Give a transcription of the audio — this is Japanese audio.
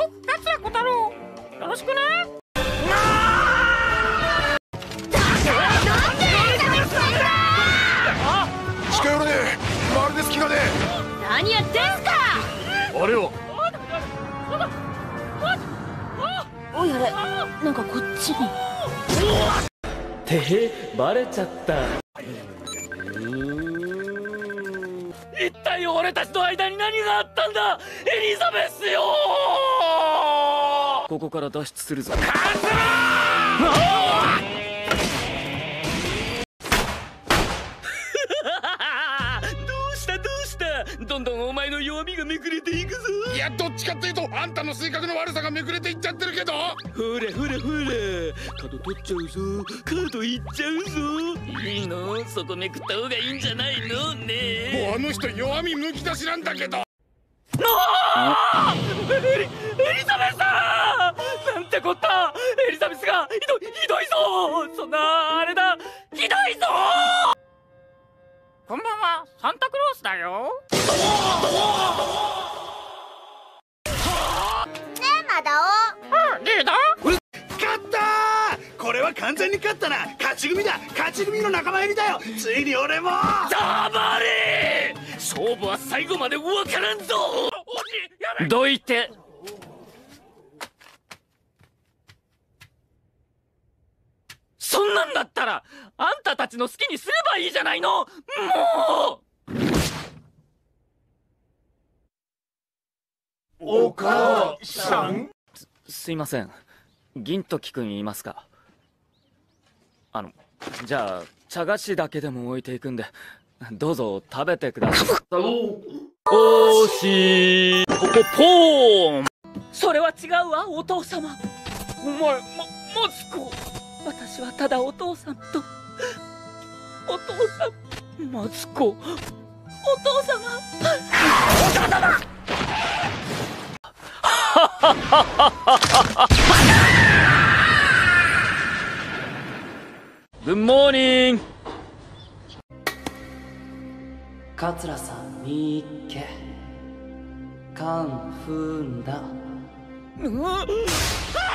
桂小太郎、よろしくね。 近寄らねえ。まるで隙がねえ。何やってんすか。 あれは。 おやれ、なんかこっちに。 てへ、バレちゃった。一体俺たちの間に何があったんだ、エリザベスよ。ここから脱出するぞ。どうしたどんどんお前の弱みがめくれていくぞ。 いや、どっちかっていうとあんたの性格の悪さがめくれていっちゃってるけど。 ほらほらほら、カード取っちゃうぞ。カードいっちゃうぞ。いいの、そこめくった方がいいんじゃないのねえ。 もうあの人弱みむき出しなんだけど。 エリザベスだ。なんてこった。エリザベスがひどいぞ。そんなあれだ、ひどいぞ。 こんばんは、サンタクロースだよ。 ねえマダオ。 リーダー。 勝ったー。これは完全に勝ったな。勝ち組だ。勝ち組の仲間入りだよ。ついに俺も。 黙れ。勝負は最後まで分からんぞ。どいて。そんなんだったらあんたたちの好きにすればいいじゃないの。もう。 お母さん。 すいません、銀時くんいますか。じゃあ茶菓子だけでも置いていくんで、どうぞ食べてください。おしーポポポーン。それは違うわ、お父様。お前マツコ。私はただお父さんと。お父さん、マツコ、お父様。お父様。グッモーニング。 桂さんみっけカンフンだ。